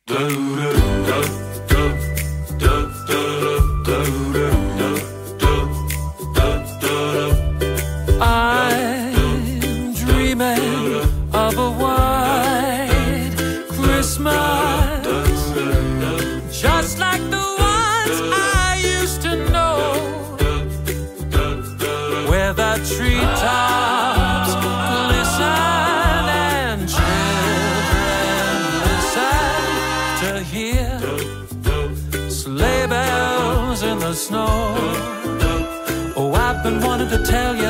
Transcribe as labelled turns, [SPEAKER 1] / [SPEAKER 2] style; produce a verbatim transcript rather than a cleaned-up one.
[SPEAKER 1] I'm dreaming of a white Christmas, just like the ones I used to know, where the treetops glisten and children listen to hear sleigh bells in the snow. Oh, I've been wanting to tell you